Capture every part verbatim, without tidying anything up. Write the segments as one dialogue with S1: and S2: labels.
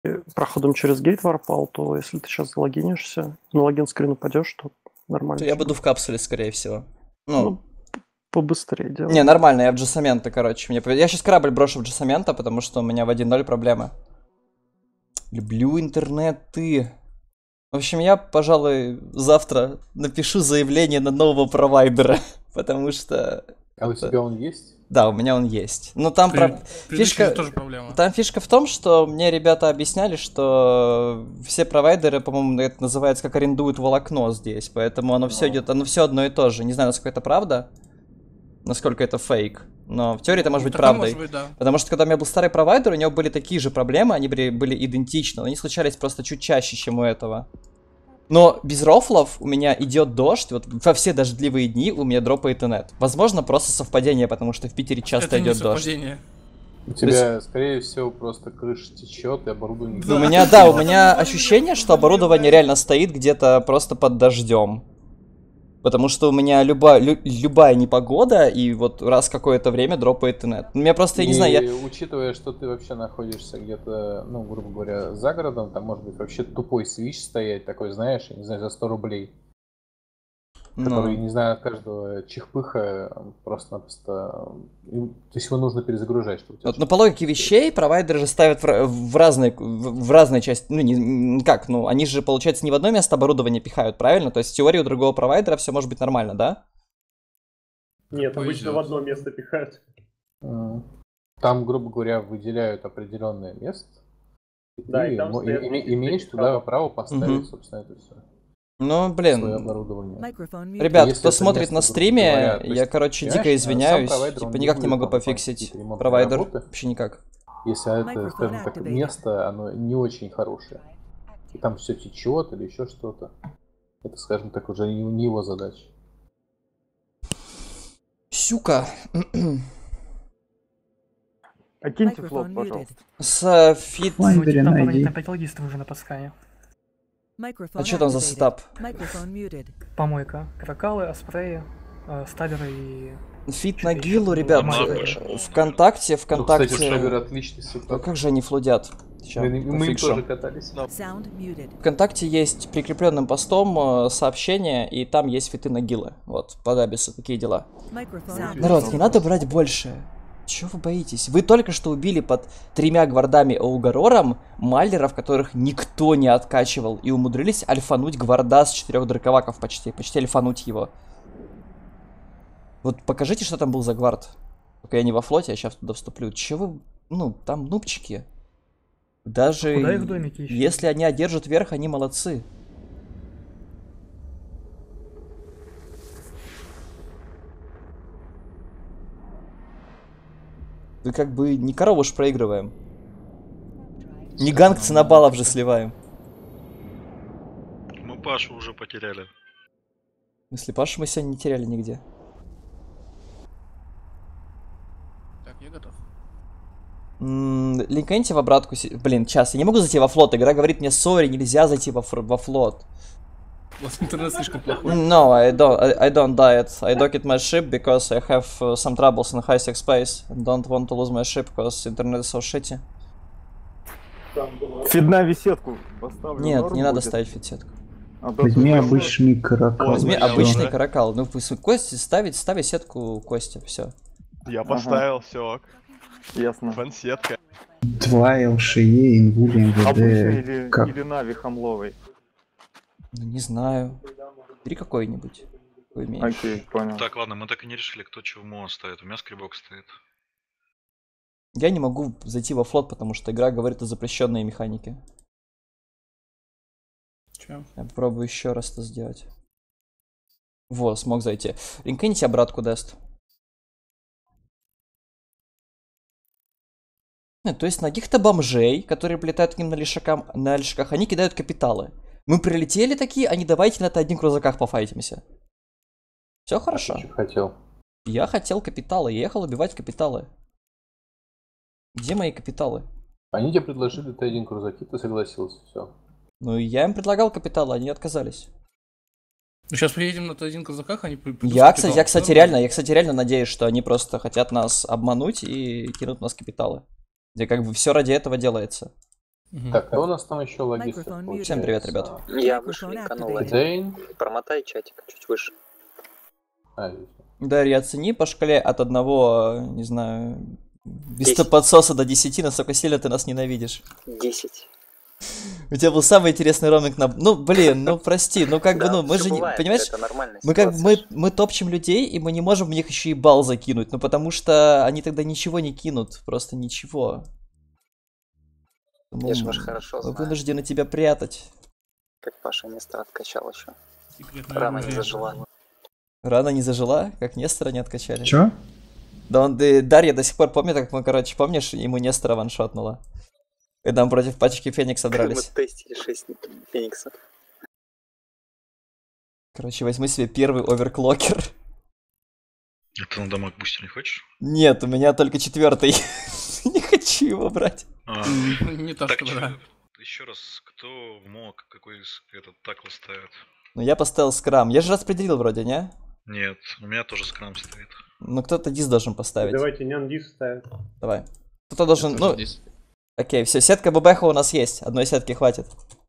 S1: проходом через гейт ворпал, то если ты сейчас залогинишься, на логин-скрин упадешь, то нормально.
S2: То я буду в капсуле, скорее всего. Ну,
S1: ну побыстрее делай.
S2: Не, нормально, я в Джасамента, короче. Мне... Я сейчас корабль брошу в Джасамента, потому что у меня в один ноль проблемы. Люблю интернеты. В общем, я, пожалуй, завтра напишу заявление на нового провайдера, потому что...
S3: А у тебя он есть?
S2: Да, у меня он есть. Но там
S4: При...
S2: про...
S4: фишка... тоже проблема.
S2: Там фишка в том, что мне ребята объясняли, что все провайдеры, по-моему, это называется как арендуют волокно здесь, поэтому оно все идет, оно все одно и то же. Не знаю, насколько это правда, насколько это фейк. Но в теории это может быть
S4: так
S2: правдой.
S4: Может быть, да.
S2: Потому что когда у меня был старый провайдер, у него были такие же проблемы, они были, были идентичны, но они случались просто чуть чаще, чем у этого. Но без рофлов у меня идет дождь, вот во все дождливые дни у меня дропает инет. Возможно, просто совпадение, потому что в Питере часто
S4: это
S2: идет
S4: не
S2: дождь.
S3: У тебя,
S2: есть...
S3: скорее всего, просто крыша течет и оборудование...
S2: Да. У меня, да, у меня ощущение, что оборудование реально стоит где-то просто под дождем. Потому что у меня люба, лю, любая непогода, и вот раз какое-то время дропает инет. У меня просто, я не
S3: и
S2: знаю, я...
S3: учитывая, что ты вообще находишься где-то, ну, грубо говоря, за городом, там может быть вообще тупой свич стоять, такой, знаешь, я не знаю, за сто рублей.
S2: Ну...
S3: Который, не знаю, от каждого чихпыха просто-напросто... То есть его нужно перезагружать. Чтобы
S2: вот, но по логике вещей провайдеры же ставят в, в, разные, в, в разные части, ну не как, ну они же, получается, не в одно место оборудование пихают, правильно? То есть в теории у другого провайдера все может быть нормально, да?
S5: Нет, обычно в одно место пихают.
S3: Там, грубо говоря, выделяют определенное место.
S5: Да,
S3: и,
S5: и там
S3: и, и, имеешь туда право поставить, угу. собственно, это все.
S2: Ну, блин, ребят,
S3: если
S2: кто смотрит на стриме,
S3: говоря,
S2: я, короче, дико извиняюсь, типа никак не могу пофиксить провайдер,
S3: работы,
S2: вообще никак.
S3: Если это, скажем так, место, оно не очень хорошее, и там все течет или еще что-то, это, скажем так, уже не, не его задача.
S2: Сюка.
S1: Окиньте флот, пожалуйста.
S2: С фит...
S6: Ну, там патологистов уже на Паскане.
S2: А что там за сетап?
S6: Помойка. Кракалы, аспреи, э, сталеры и...
S2: Фит на гилу, ребят, э, ВКонтакте, ВКонтакте...
S3: Ну, кстати, Шавер отличный сетап.
S2: А как же они флудят? Сейчас,
S3: мы мы им тоже катались.
S2: ВКонтакте есть прикрепленным постом сообщение, и там есть фиты на гилы. Вот, под Абиса, такие дела. Народ, не надо брать больше. Чего вы боитесь? Вы только что убили под тремя гвардами Аугарором майлеров, которых никто не откачивал, и умудрились альфануть гварда с четырех драковаков почти, почти альфануть его. Вот покажите, что там был за гвард. Только я не во флоте, я сейчас туда вступлю. Чего вы... Ну, там нубчики. Даже
S6: куда их домики ищут?
S2: Если они одержат верх, они молодцы. Вы как бы не корову ж проигрываем. Не ганг ценобалов же сливаем.
S7: Мы Пашу уже потеряли.
S2: Если Пашу мы сегодня не теряли нигде.
S4: Так, я готов.
S2: Линкайте в обратку. Блин, сейчас, я не могу зайти во флот. Игра говорит мне, сори, нельзя зайти во, во флот.
S4: У вас интернет слишком плохой.
S2: No, I don't, I, I don't die it. I docked my ship because I have uh, some troubles in high sec space. And don't want to lose my ship because internet is so shitty.
S1: Фидна висетку поставлю.
S2: Нет, не надо ставить фидсетку.
S6: А возьми обычный каракал.
S2: Возьми обычный каракал. Ну, Кости ставить, ставить сетку Кости, все.
S8: Я поставил, ага. Все ок.
S1: Ясно.
S8: Фан-сетка.
S6: Два ЛШЕ, инвули, МВД.
S1: Обычный или, как? Или Нави Хамловой?
S2: Ну, не знаю. Бери какой-нибудь.
S1: Окей, понял.
S7: Так, ладно, мы так и не решили, кто чего ставит. У меня скребок стоит.
S2: Я не могу зайти во флот, потому что игра говорит о запрещенной механике.
S4: Че?
S2: Я попробую еще раз это сделать. Во, смог зайти. Линкните обратку даст. Нет, то есть на каких-то бомжей, которые прилетают к ним на лишакам, на лишаках, они кидают капиталы. Мы прилетели такие, а не давайте на это одних крузаках пофайтимся. Все хорошо.
S3: А ты что хотел?
S2: Я хотел капиталы, я ехал убивать капиталы. Где мои капиталы?
S3: Они тебе предложили Т один крузаки, ты согласился, все.
S2: Ну я им предлагал капиталы, они отказались.
S4: Ну сейчас приедем на Т один крузаках, они...
S2: Я, кстати, я, кстати, реально, я, кстати, реально надеюсь, что они просто хотят нас обмануть и кинут нас капиталы. Где как бы все ради этого делается.
S4: Мгм.
S3: Так, а у нас там еще логистов получается.
S2: Всем привет, ребят.
S9: Я выше линканул.
S3: Дзейн.
S9: Промотай чатик чуть выше.
S3: А, здесь.
S2: Дарья, оцени по шкале от одного, не знаю, бестоподсоса до десяти, насколько сильно ты нас ненавидишь.
S9: десять.
S2: У тебя был самый интересный роминг на... Ну, блин, ну прости, ну как бы, ну мы же, не... понимаешь,
S9: это нормальная
S2: мы как бы, мы,
S9: ситуация.
S2: мы топчем людей, и мы не можем в них еще и балл закинуть, ну потому что они тогда ничего не кинут, просто ничего.
S9: Я ж
S2: Ну,
S9: ваш хорошо
S2: мы
S9: знаю.
S2: вынуждены тебя прятать.
S9: Как Паша Нестор откачал еще.
S4: Секретное
S9: Рано не
S4: оружие.
S9: зажила.
S2: Рана не зажила, как Нестора не откачали.
S6: Чё?
S2: Да он, да, Дарья до сих пор помнит, как мы, короче, помнишь, ему Нестора ваншотнула. Когда мы против пачки Феникса
S9: Мы
S2: дрались.
S9: тестили шесть фениксов.
S2: Короче, возьми себе первый оверклокер.
S7: А ты на дамаг бустер не хочешь?
S2: Нет, у меня только четвертый. Не хочу его брать.
S7: А,
S4: Не то,
S7: так,
S4: что
S7: чё,
S4: да.
S7: еще раз, кто в МОК, какой из- этот такл ставит?
S2: Ну, я поставил скрам. Я же распределил вроде, не?
S7: Нет, у меня тоже скрам стоит.
S2: Ну, кто-то дис должен поставить.
S5: Давайте нян дис ставит.
S2: Давай. Кто-то должен,
S4: Я
S2: ну,
S4: тоже здесь.
S2: окей, все, сетка ББХ у нас есть. Одной сетки хватит.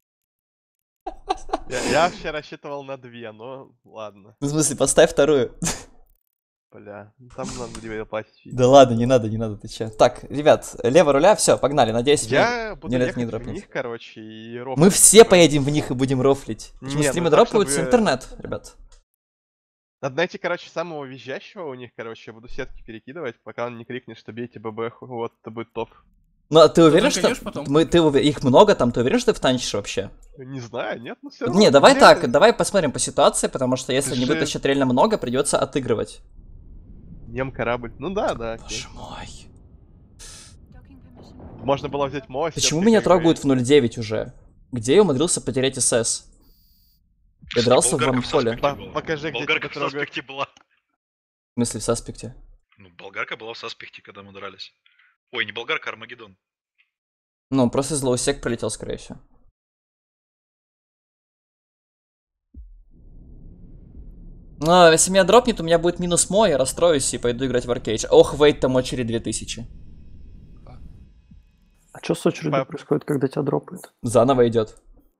S8: Я, я вообще рассчитывал на две, но ладно.
S2: В смысле, поставь вторую.
S8: Бля, ну там надо будет платить.
S2: Да ладно, не надо, не надо, ты че. Так, ребят, лево руля, все, погнали, надеюсь,
S8: Я
S2: вы
S8: буду
S2: не, не
S8: ехать в
S2: дропнете.
S8: них, короче, и рофлить.
S2: Мы все поедем в них и будем рофлить. Почему
S8: Не, ну
S2: стримы
S8: так,
S2: дропаются?
S8: чтобы-
S2: Интернет, ребят.
S8: Надо найти, короче, самого визжащего у них, короче, я буду сетки перекидывать, пока он не крикнет, что бейте ББХ, вот, это будет топ.
S2: Ну, а ты уверен,
S4: там
S2: что...
S4: пойдёшь потом?
S2: Мы, ты уве- Их много там, ты уверен, что ты втанчишь вообще?
S8: Не знаю, нет, ну все равно.
S2: Не, давай
S8: где
S2: так,
S8: это?
S2: давай посмотрим по ситуации, потому что если
S8: Ты
S2: не
S8: же-
S2: вытащат реально много, придется отыгрывать.
S8: Нем корабль. Ну да, да, окей.
S2: Боже мой.
S8: Можно было взять Моа.
S2: Почему
S8: сетки
S2: меня
S8: как бы-
S2: трогают в ноль девять уже? Где я умудрился потерять СС? Я дрался в
S7: Болгарка
S2: вармхолле.
S7: саспекте
S8: По-
S7: была.
S8: покажи, где
S7: Болгарка
S8: тебя
S7: в
S8: трогают.
S7: саспекте была.
S2: В смысле, в саспекте?
S7: Ну, болгарка была в саспекте, когда мы дрались. Ой, не болгарка, а Армагеддон.
S2: Ну, он просто из лоусек пролетел, скорее всего. Но если меня дропнет, у меня будет минус мой, я расстроюсь и пойду играть в Аркейдж. Ох, вейт там очередь две тысячи.
S1: А что с очередью
S8: Пап.
S1: происходит, когда тебя дропает?
S2: Заново идет.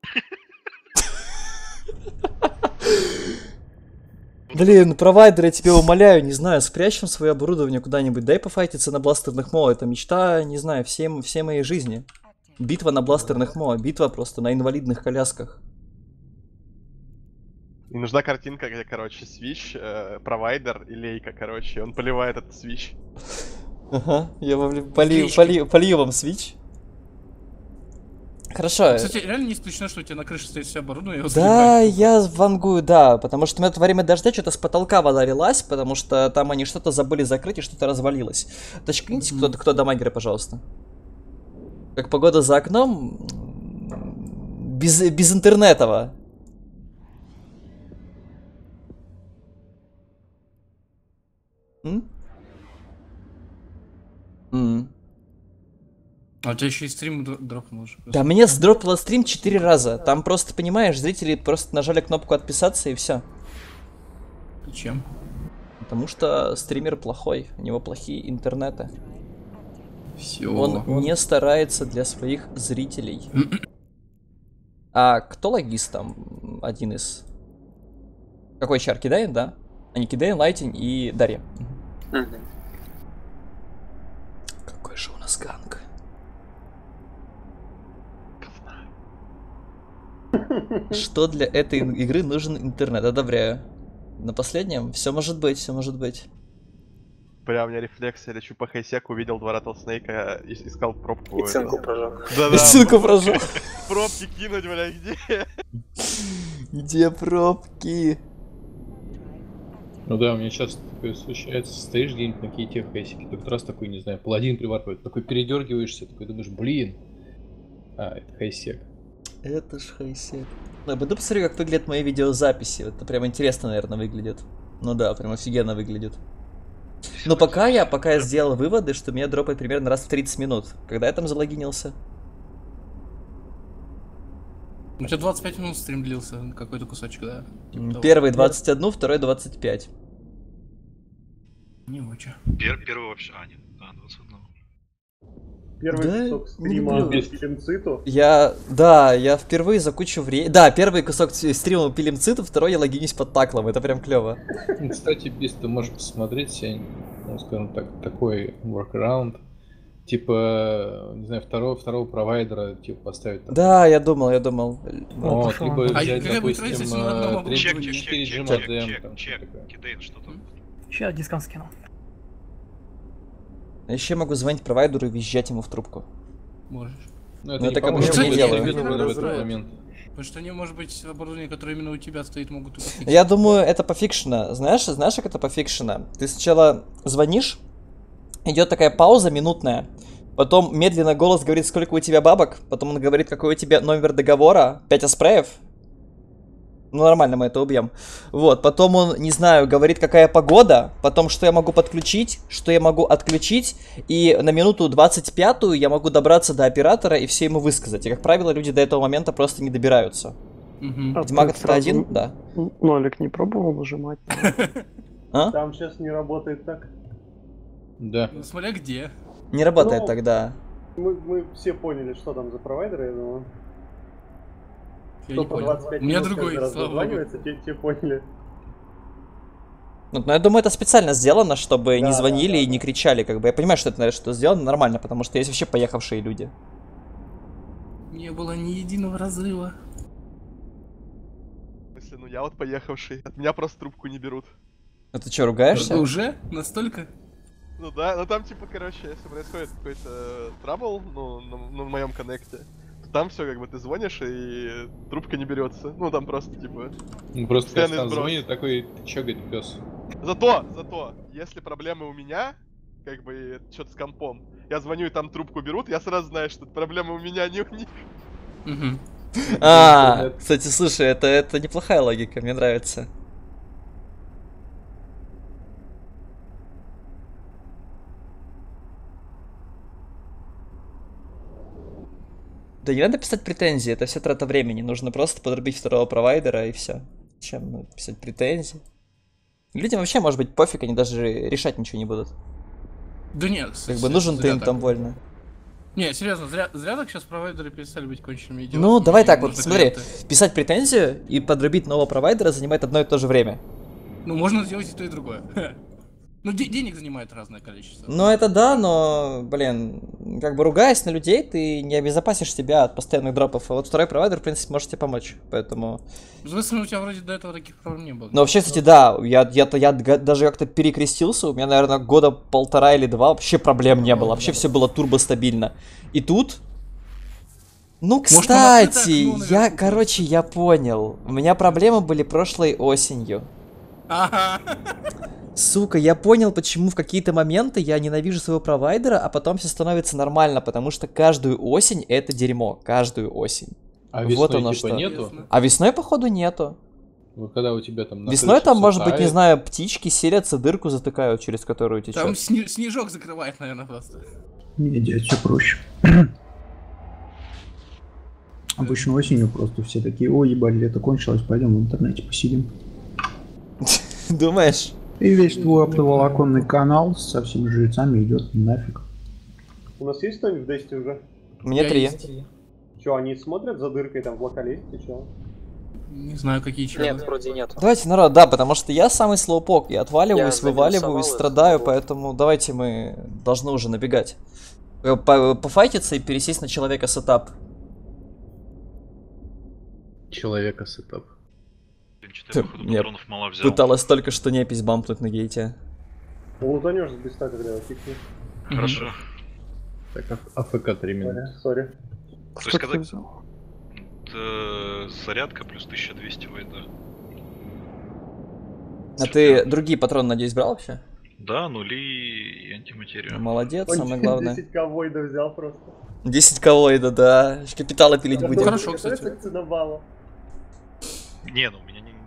S2: Блин, провайдер, я тебя умоляю, не знаю, спрячем свое оборудование куда-нибудь, дай пофайтиться на бластерных мо, это мечта, не знаю, всем, всей моей жизни. Битва на бластерных мо, битва просто на инвалидных колясках.
S8: И нужна картинка, где, короче, свич, э, провайдер и лейка, короче, он поливает этот свич.
S2: Ага, я вам полью,
S4: Свички.
S2: полью, полью вам свич. Хорошо.
S4: Кстати, реально не исключено, что у тебя на крыше стоит все оборудование. его
S2: Да,
S4: заливает.
S2: я вангую, да, потому что у меня во время дождя что-то с потолка вода лилась, потому что там они что-то забыли закрыть и что-то развалилось. Точкните, кто, кто дамагеры, пожалуйста. Как погода за окном, м, без, без интернетова. М? М.
S4: А у тебя еще и стрим дро- дропнул уже.
S2: Да, мне сдропало стрим четыре раза. Там просто, понимаешь, зрители просто нажали кнопку отписаться и все.
S4: Чем?
S2: Потому что стример плохой, у него плохие интернеты.
S4: Все.
S2: Он не старается для своих зрителей. А кто логист там? Один из... Какой чар? Кидаин, да? А не Кидаин, Лайтинг и Дарья.
S9: Мгм.
S2: Какой же у нас ганг? Что для этой игры нужен интернет? Одобряю. На последнем все может быть, все может быть.
S8: Бля, у меня рефлекс, я лечу по хайсеку, увидел два Rattlesnake, и- искал пробку.
S9: И цинку прожег.
S8: Да-да.
S2: Ссылку прожал.
S8: Пробки кинуть, бля, где?
S2: Где пробки?
S3: Ну да, у меня часто такое случается, стоишь где-нибудь на кейте в хайсике, тут раз такой, не знаю, паладин приварпывает, такой передергиваешься, такой думаешь, блин. А, это хайсек.
S2: Это ж хайсек. Ну, я пойду посмотрю, как выглядят мои видеозаписи. Это прям интересно, наверное, выглядит. Ну да, прям офигенно выглядит. Но пока я, пока я сделал выводы, что меня дропает примерно раз в тридцать минут. Когда я там залогинился?
S4: У тебя двадцать пять минут стрим длился, какой-то кусочек, да? Типа того.
S2: Первый двадцать один, второй двадцать пять.
S4: Не очень.
S7: Пер, первый вообще... А, нет, да, двадцать один.
S5: Первый
S2: Да,
S5: кусок
S2: не
S5: стрима
S2: люблю.
S5: Пилимциту.
S2: Я, да, я впервые за кучу времени... Да, первый кусок стрима пилим циту, второй я логинюсь под таклом, это прям клево.
S3: Кстати, Бис, ты можешь посмотреть себе, ну, скажем так, такой workaround. Типа, не знаю, второго, второго провайдера, типа, поставить там.
S2: Да, я думал, я думал.
S3: Вот, либо
S4: А
S3: взять,
S4: какая будет
S3: допустим,
S4: разница, если на одном
S3: три
S7: Чек,
S4: оборудовании?
S7: чек,
S3: четыре
S7: чек,
S3: джи
S7: чек,
S3: модем,
S7: чек,
S3: там,
S7: чек,
S3: что такое.
S7: Кидейн, что там?
S6: Сейчас дискант скинул.
S2: А еще могу звонить провайдеру и визжать ему в трубку.
S4: Можешь.
S3: Ну,
S2: Ну, это как бы
S3: поможет,
S2: что я
S3: если
S2: делаю?
S3: видно в этот
S4: Разрывает.
S3: момент.
S4: Потому что они, может быть, оборудование, которое именно у тебя стоит, могут и
S2: Я думаю, это пофикшено. Знаешь, знаешь, как это пофикшено? Ты сначала звонишь, идет такая пауза минутная, потом медленно голос говорит, сколько у тебя бабок, потом он говорит, какой у тебя номер договора, пять аспреев. Ну, нормально, мы это убьем. Вот, потом он, не знаю, говорит, какая погода, потом, что я могу подключить, что я могу отключить, и на минуту двадцать пятую я могу добраться до оператора и все ему высказать. И, как правило, люди до этого момента просто не добираются.
S4: Угу.
S1: А
S2: Ведьмак
S1: ты
S2: это
S1: сразу
S2: один? Да.
S1: Нолик не пробовал нажимать?
S2: А?
S5: Там сейчас не работает так.
S3: Да.
S4: Смотря где.
S2: Не работает
S5: Ну,
S2: тогда.
S5: Мы, мы все поняли, что там за провайдеры, я думаю.
S4: Я
S5: Кто
S4: не
S5: по
S4: понял.
S5: двадцать пять
S4: У меня
S5: минут
S4: другой,
S5: каждый раз
S4: слава богу.
S5: дозванивается, те, те поняли.
S2: Ну, но я думаю, это специально сделано, чтобы
S5: Да,
S2: не
S5: да,
S2: звонили
S5: да,
S2: и не
S5: да.
S2: кричали. Как бы я понимаю, что это, наверное, что сделано нормально, потому что есть вообще поехавшие люди.
S4: Не было ни единого разрыва.
S8: В смысле, ну я вот поехавший. От меня просто трубку не берут.
S2: А ты что, ругаешься?
S4: Уже? Настолько?
S8: Ну да, ну там типа, короче, если происходит какой-то трабл, ну, на, на моем коннекте, то там все как бы ты звонишь и трубка не берется. Ну там просто типа.
S3: Ну, просто
S8: Постоянный
S3: Костан
S8: сброс.
S3: звонит такой, ты чё, говорит, пес?
S8: Зато, зато, если проблемы у меня, как бы что-то с компом, я звоню и там трубку берут, я сразу знаю, что проблема у меня, не у них.
S4: Угу.
S2: А, кстати, слушай, это, это неплохая логика, мне нравится. Да не надо писать претензии, это все трата времени. Нужно просто подрубить второго провайдера и все. Чем ну, писать претензии? Людям вообще может быть пофиг, они даже решать ничего не будут.
S4: Да нет,
S2: Как бы нужен ты им там больно.
S4: Не, серьезно, зря, зря так сейчас провайдеры перестали быть конченными идиотами.
S2: Ну, давай так вот,
S4: Нужно
S2: смотри,
S4: клиенты.
S2: писать претензию и подрубить нового провайдера занимает одно и то же время.
S4: Ну, можно сделать и то, и другое. Ну, де- денег занимает разное количество.
S2: Ну, это да, но, блин, как бы ругаясь на людей, ты не обезопасишь себя от постоянных дропов. А вот второй провайдер, в принципе, может тебе помочь, поэтому...
S4: В смысле, у тебя вроде до этого таких проблем не было.
S2: Но вообще, кстати, да, я, я, я га- даже как-то перекрестился, у меня, наверное, года полтора или два вообще проблем не было, вообще все было турбостабильно. И тут... Ну,
S4: Может, там
S2: кстати,
S4: открытое окно
S2: я,
S4: наверху
S2: короче, я понял. У меня проблемы были прошлой осенью.
S4: Ага.
S2: Сука, я понял, почему в какие-то моменты я ненавижу своего провайдера, а потом все становится нормально, потому что каждую осень это дерьмо, каждую осень.
S3: А
S2: Вот
S3: весной
S2: оно
S3: типа
S2: что.
S3: нету?
S2: А весной, походу, нету.
S3: Вот когда у тебя там на
S2: Весной
S3: крыше
S2: там,
S3: всё
S2: может быть, не
S3: тает,
S2: знаю, птички селятся, дырку затыкают, через которую течет.
S4: Там сни- снежок закрывает, наверное, просто.
S6: Не, дядь, все проще. Обычно осенью просто все такие, ой, ебать, лето кончилось, пойдем в интернете посидим.
S2: Думаешь?
S6: И весь твой оптоволоконный канал со всеми жрецами идет нафиг.
S5: У нас есть кто-нибудь в Десте уже?
S2: Мне
S4: Я
S2: три.
S4: есть.
S5: Че, они смотрят за дыркой там в локалисте, че?
S4: Не знаю, какие челы.
S9: Нет, вроде нету.
S2: Давайте, народ, да, потому что я самый слоупок, я отваливаюсь,
S9: Я
S2: вываливаюсь,
S9: заминусовал
S2: страдаю,
S9: это.
S2: поэтому давайте мы должны уже набегать. Э, по- Пофайтиться и пересесть на человека сетап.
S3: человека сетап.
S7: четыре, походу,
S2: Я
S7: патронов мало взял.
S2: Пыталась только что непись бампнуть на гейте.
S5: Лутанешь с беста, когда его фикнешь.
S7: Хорошо.
S3: Так, а- АФК три минуты.
S5: Сори.
S7: То есть,
S1: Что ты
S7: когда
S1: взял?
S7: э, зарядка плюс тысяча двести вайда.
S2: А ты другие патроны, надеюсь, брал вообще?
S7: Да, нули и антиматерию.
S2: Молодец,
S5: Он
S2: самое главное.
S5: десять ковойда взял просто.
S2: десять коллоида, да. Ещё капитала пилить
S5: Да,
S2: будем.
S4: хорошо,
S5: готовится
S4: кстати.
S5: к ценобалу.
S7: Не, ну у меня не...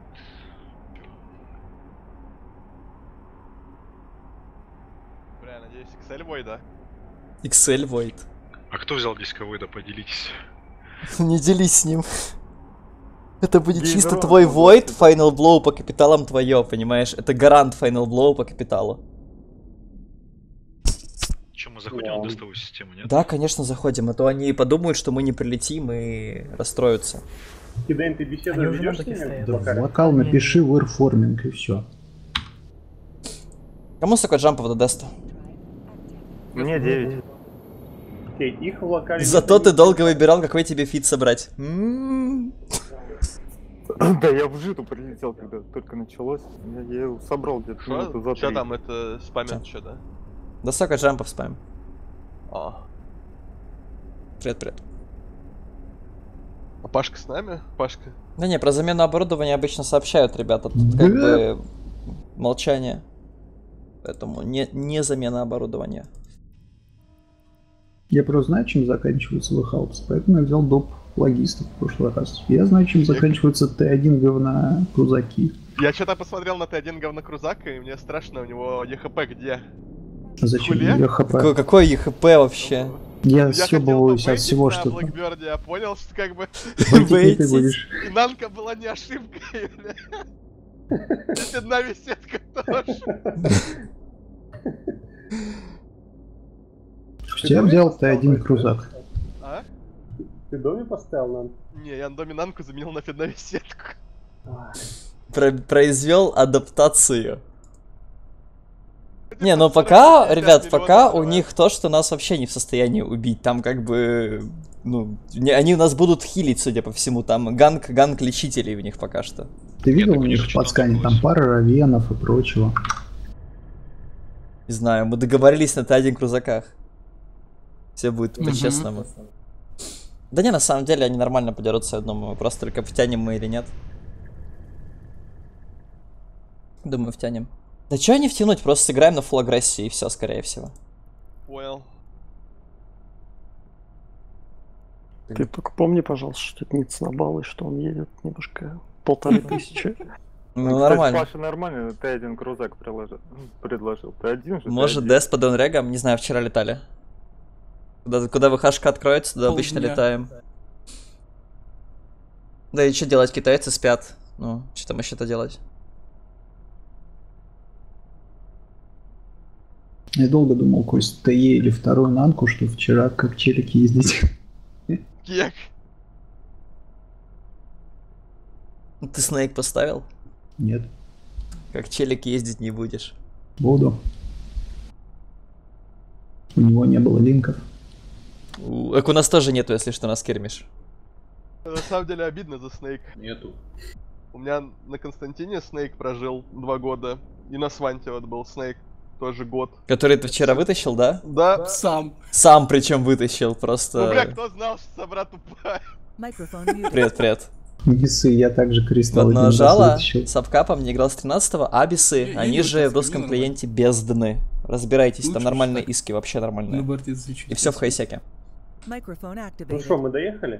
S8: Бля, надеюсь, Excel бой, да?
S2: икс эль Void.
S7: А кто взял дисковойда, поделитесь.
S2: Не делись с ним. Это будет
S5: Геймерон
S2: чисто твой
S5: был,
S2: Void,
S5: кстати.
S2: Final Blow по капиталам твое, понимаешь? Это гарант Final Blow по капиталу.
S7: Че, мы заходим
S5: Вау.
S7: в дестовую систему, нет?
S2: Да, конечно, заходим, а то они подумают, что мы не прилетим и расстроятся.
S5: Кидэн, ты беседу
S10: Они уже
S5: ведешь
S10: на
S5: с ними?
S10: стоят.
S5: в локале?
S6: В локал напиши вэрформинг и все.
S2: Кому столько джампов до деста?
S10: Мне девять.
S5: Окей, их в локале...
S2: Зато ты долго выбирал, какой тебе фит собрать. М-м-м.
S10: Да, я в житу прилетел, когда только началось. Я, я его собрал где-то минуту за
S8: Что
S10: три.
S8: там, это спамят что, да?
S2: Да столько джампов спам.
S8: А.
S2: Привет, привет.
S8: А Пашка с нами? Пашка?
S2: Да не, про замену оборудования обычно сообщают ребята. Тут как бы молчание. Поэтому не, не замена оборудования.
S6: Я просто знаю, чем заканчивается вхаупс, поэтому я взял доп. Логистов в прошлый раз. Я знаю, чем заканчивается Т один говна крузаки.
S8: Я что-то посмотрел на Т один говнокрузак, и мне страшно, у него ЕХП где?
S6: А зачем
S8: Хуле?
S6: мне ХП?
S2: Какой, какой ЕХП вообще?
S6: Я
S8: Я
S6: съебываюсь от всего,
S8: что
S6: что
S8: на
S6: там.
S8: Блэкберде, я понял, что как бы
S6: Бейтить ты будешь.
S8: и Нанка была не ошибкой, бля. И одна висетка тоже.
S6: Я взял Т один крузак.
S8: А?
S5: Ты в доме поставил нам?
S8: Не, я на доме Нанку заменил на фидновисетку.
S2: Про произвел адаптацию. Не, ну пока, ребят, пока у них то, что нас вообще не в состоянии убить. Там как бы, ну, не, они нас будут хилить, судя по всему. Там ганг, ганг лечителей у них пока что.
S6: Ты видел
S7: так
S6: у
S7: у них
S6: них в
S7: что-то
S6: подскане?
S7: такое.
S6: Там пара равенов и прочего.
S2: Не знаю, мы договорились на Т один крузаках. Все будет
S4: Мгм.
S2: по-честному. Да не, на самом деле они нормально подерутся, я думаю. Просто только втянем мы или нет. Думаю, втянем. Да чё не втянуть, просто сыграем на фулл агрессии и все, скорее всего.
S8: Понял.
S1: Ты только помни, пожалуйста, что это не цнобал, и что он едет немножко полторы тысячи.
S2: Ну,
S10: Кстати,
S2: нормально.
S10: Паша нормально Т один крузак приложил, предложил. Т один же,
S2: Может,
S10: Т один.
S2: Дэс по Донрегам? Не знаю, вчера летали. Куда, куда ВХшка откроется, туда обычно
S4: Полдня.
S2: летаем. Да и что делать, китайцы спят. Ну, что там еще-то делать?
S6: Я долго думал, Кость, ТЕ или вторую нанку, что вчера как челик ездить.
S8: Кек.
S2: Ты снейк поставил?
S6: Нет,
S2: Как челик ездить не будешь.
S6: буду. У него не было линков.
S2: У, так у нас тоже нету, если что, на скермиш.
S8: На самом деле обидно за Снейк.
S3: Нету.
S8: У меня на Константине Снейк прожил два года. И на Сванте вот был Снейк тоже год.
S2: Который ты вчера вытащил, да?
S8: Да.
S4: Сам.
S2: Сам причем вытащил,
S8: Ну, бля,
S2: просто...
S8: кто знал, что собрат тупая?
S2: Привет, привет.
S6: Гисы, я также
S2: В
S6: кристалл
S2: одно
S6: один раз
S2: жало,
S6: вытащил.
S2: с апкапом не играл с тринадцатого, абисы,
S4: Я- я
S2: они
S4: не
S2: же в
S4: вытаскиваю,
S2: русском
S4: нормально.
S2: клиенте бездны. Разбирайтесь, там
S4: Лучше
S2: нормальные
S4: так.
S2: иски, вообще
S4: На
S2: нормальные.
S4: борте зачем?
S2: И все в хайсеке.
S5: Ну что, мы доехали?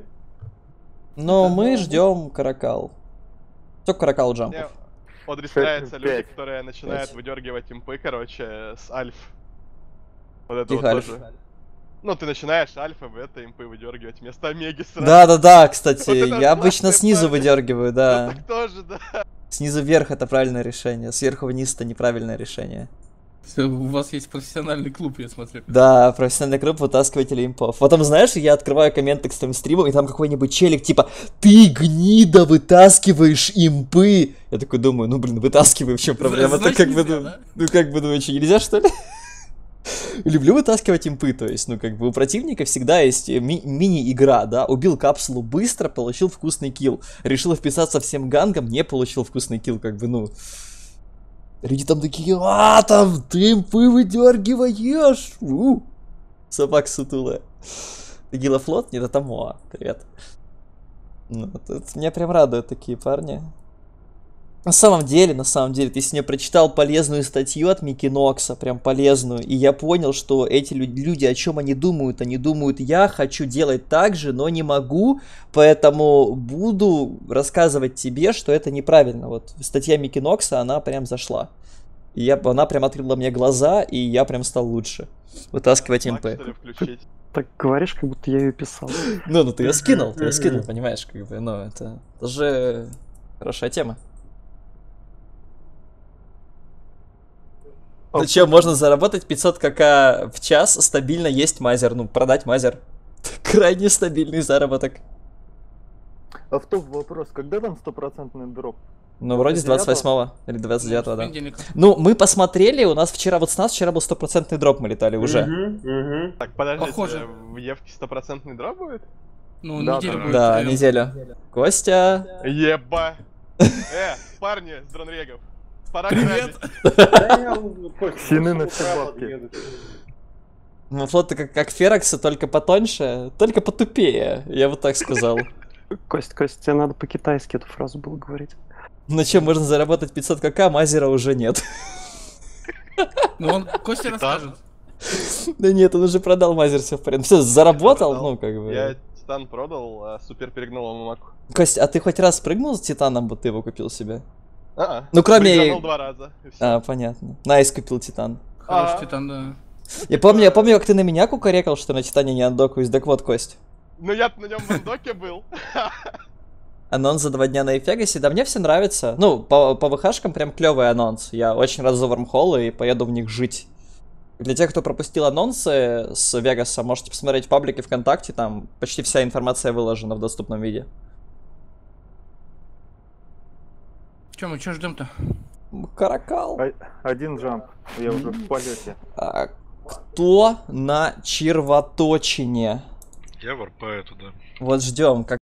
S2: Но мы ждем каракал. Только каракал
S8: Мне
S2: джампов.
S8: подрисляются люди,
S10: пять.
S8: которые начинают
S2: Пять.
S8: выдергивать импы, короче, с альф. Вот это
S2: Тихо,
S8: вот
S2: альф.
S8: тоже. Ну, ты начинаешь альфа, бета, импы выдергивать вместо омеги сразу.
S2: Да-да-да, кстати,
S8: Вот это
S2: я обычно
S8: классная
S2: снизу
S8: память.
S2: выдергиваю,
S8: Ну,
S2: да.
S8: так тоже, да.
S2: Снизу вверх это правильное решение, сверху вниз это неправильное решение.
S4: Всё, у вас есть профессиональный клуб, я смотрю.
S2: Да, профессиональный клуб вытаскивателей импов. Потом, знаешь, я открываю комменты к своим стримам, и там какой-нибудь челик, типа, ты, гнида, вытаскиваешь импы. Я такой думаю, ну, блин, вытаскиваю, в чем проблема?
S4: Значит,
S2: как бы,
S4: нельзя,
S2: ну,
S4: да?
S2: ну, как бы, ну, что, нельзя, что ли? Люблю вытаскивать импы, то есть, ну, как бы, у противника всегда есть ми- мини-игра, да, убил капсулу быстро, получил вкусный килл. Решил вписаться всем гангом, не получил вкусный килл, как бы, ну... Люди там такие, а, там, ты импы выдергиваешь! У, собак сутулая. Ты Гилофлот? Нет, это Моа. Привет. Ну, это, это меня прям радуют такие парни. На самом деле, на самом деле, ты сегодня прочитал полезную статью от Микки Нокса, прям полезную, и я понял, что эти лю- люди, о чем они думают, они думают, я хочу делать так же, но не могу, поэтому буду рассказывать тебе, что это неправильно. Вот статья Микки Нокса, она прям зашла. И я, она прям открыла мне глаза, и я прям стал лучше вытаскивать
S8: Маг,
S2: МП.
S8: что ли, включить?
S1: Так говоришь, как будто я ее писал.
S2: Ну, ну ты ее скинул, ты ее скинул, понимаешь, как бы, ну, это, это же хорошая тема. Ну что, можно заработать пятьсот кк в час, стабильно есть мазер, ну, продать мазер. Крайне стабильный заработок.
S10: Автоп вопрос, когда там стопроцентный дроп?
S2: Ну, вроде с двадцать восьмого или двадцать девятого, да. Ну, мы посмотрели, у нас вчера, вот с нас вчера был стопроцентный дроп, мы летали уже.
S8: Угу, угу. Так, подождите,
S4: Похоже.
S8: в Евке стопроцентный дроп будет?
S4: Ну,
S10: Да,
S4: неделю
S10: да.
S4: будет.
S2: Да,
S4: наверное.
S2: неделю. Костя.
S8: Еба. Э, парни с дронрегов. Пора грабить.
S10: Сины на все бабки.
S2: Ну, флот как, как Ферокса, только потоньше, только потупее, я вот так сказал.
S1: Кость, Кость, тебе надо по-китайски эту фразу было говорить.
S2: На чем можно заработать пятьсот кк, мазера уже нет.
S4: Ну, он Костя расскажет.
S2: Да нет, он уже продал мазер, все в порядке. Все, заработал, ну как бы.
S8: Я Титан продал, а Супер перегнал ему маку.
S2: Кость, а ты хоть раз прыгнул с Титаном, вот ты его купил себе?
S8: А-а.
S2: Ну кроме...
S8: Прыгнул два раза. и всё.
S2: А, понятно. Найс купил Титан.
S4: Хороший
S8: А.
S4: Титан, да.
S2: Я помню, я помню, как ты на меня кукарекал, что на Титане не андокаюсь. Так вот, Кость.
S8: Ну я на нем в андоке был.
S2: Анонс за два дня на Эфегасе, да мне все нравится. Ну, по, по ВХшкам прям клевый анонс. Я очень рад за вормхоллы и поеду в них жить. Для тех, кто пропустил анонсы с Вегаса, можете посмотреть в паблике ВКонтакте, там почти вся информация выложена в доступном виде.
S4: Че, мы что ждем-то?
S2: Каракал.
S10: А- Один джамп, я уже в полете.
S2: А, кто на червоточине?
S7: Я варпаю туда.
S2: Вот ждем, как